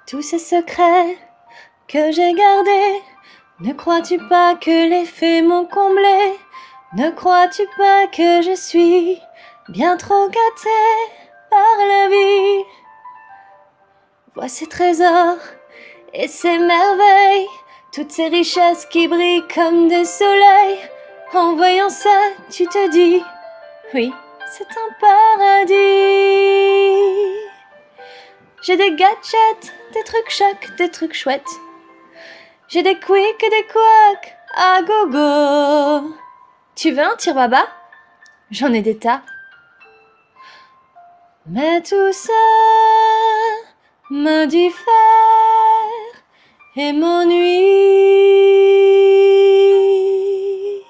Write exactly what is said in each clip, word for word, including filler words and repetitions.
tous ces secrets que j'ai gardés. Ne crois-tu pas que les faits m'ont comblé? Ne crois-tu pas que je suis bien trop gâtée par la vie? Vois ces trésors et ces merveilles, toutes ces richesses qui brillent comme des soleils. En voyant ça, tu te dis, oui, c'est un paradis. J'ai des gadgets, des trucs chocs, des trucs chouettes. J'ai des quicks et des quacks à gogo. Tu veux un tire-baba? J'en ai des tas. Mais tout ça me diffère et m'ennuie.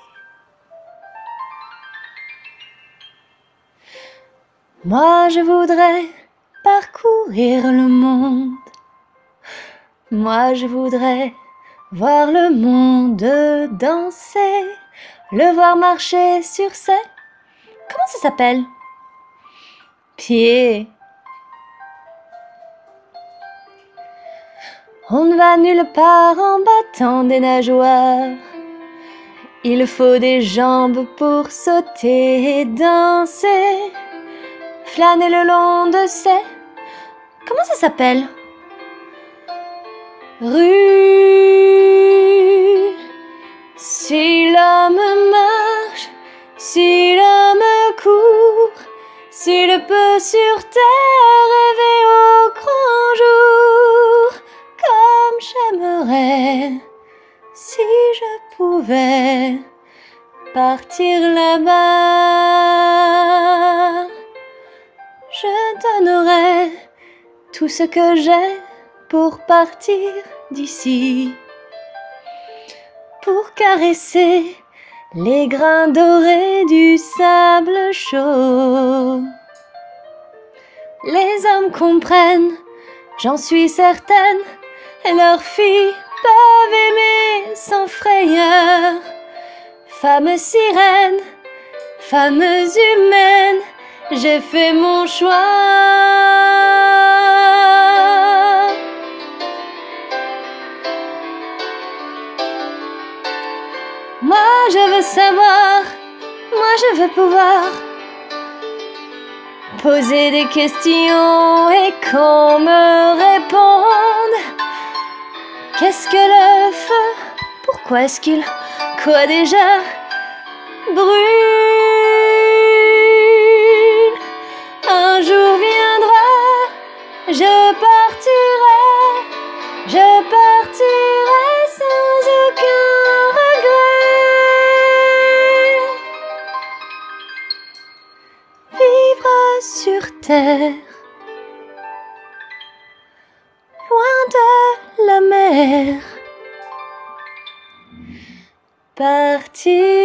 Moi je voudrais parcourir le monde. Moi je voudrais voir le monde danser, le voir marcher sur ses... Comment ça s'appelle? Pieds. On ne va nulle part en battant des nageoires. Il faut des jambes pour sauter et danser, flâner le long de ces... Comment ça s'appelle? Rue. Si l'homme marche, si l'homme court, s'il peut sur terre rêver au grand jour, comme j'aimerais si je pouvais partir là-bas. Je donnerais tout ce que j'ai pour partir d'ici, pour caresser les grains dorés du sable chaud. Les hommes comprennent, j'en suis certaine, et leurs filles peuvent aimer sans frayeur. Femmes sirènes, femmes humaines, j'ai fait mon choix. Moi je veux savoir, moi je veux pouvoir poser des questions et qu'on me réponde. Qu'est-ce que le feu? Pourquoi est-ce qu'il, quoi déjà, brûle? Un jour viendra, je partirai, je partirai sans aucun regret. Vivre sur terre, loin de la mer, partir